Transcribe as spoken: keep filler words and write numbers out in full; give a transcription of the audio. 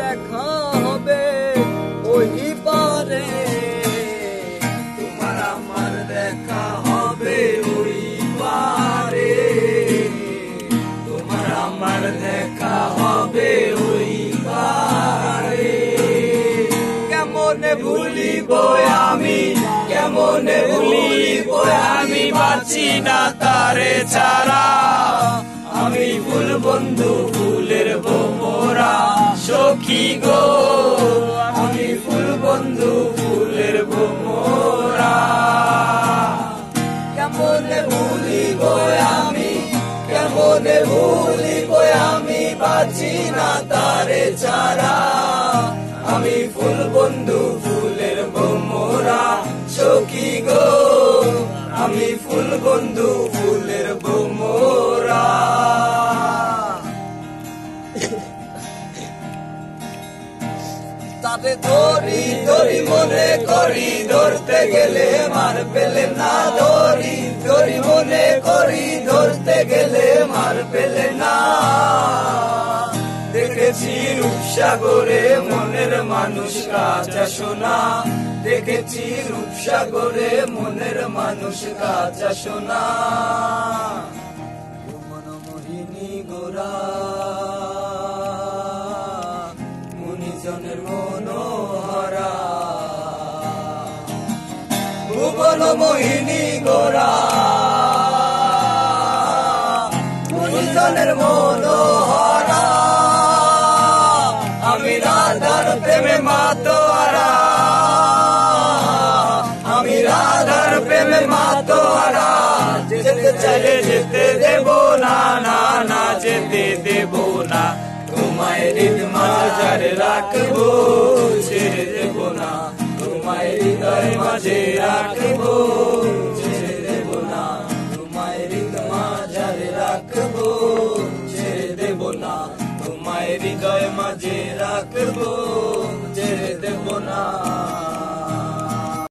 দেখা হবে ওই পারে, তোমার আমার দেখা হবে ওই পারে, তোমার আমার দেখা হবে ওই পারে। কেমনে ভুলিব আমি, কেমনে ভুলিব আমি, বাঁচি না তারে ছাড়া। আমি ফুল বন্ধু ফুলের ভোমরা সখী গো, আমি ফুল বন্ধু ফুলের ভোমরা। কেমনে ভুলিব আমি, কেমনে ভুলিব আমি, বাঁচি না তারে ছাড়া। আমি ফুল বন্ধু ফুলের ভোমরা সখী গো, আমি ফুল বন্ধু ফুলের ভোমরা। তাতে ধরি ধরি মনে করি, ধরতে গেলে মার পেলে না। ধরি ধরি মনে করি, ধরতে গেলে মার পেলে না। দেখেছি রূপসাগরে মনের মানুষ কাঁচা সোনা, দেখেছি রূপসাগরে মনের মানুষ কাঁচা সোনা। মনমোহিনী গোরা মুনিজনের মনোহরা, ভুবন মোহিনী গোরা মুনিজনের মনোহরা। আমি রাধার প্রেমে মাতোয়ারা, আমি রাধার প্রেমে মাতোয়ারা। যেতে চাইলে যেতে দেব না, না না যেতে দেব না। তোমায় হৃদ মাঝে রাখবো, ছেড়ে দেব না। তোমায় হৃদয় মাঝে রাখবো, ছেড়ে দেব না। তোমায় হৃদ মাঝে রাখবো, ছেড়ে দেব না। তোমায় হৃদয় মাঝে রাখবো।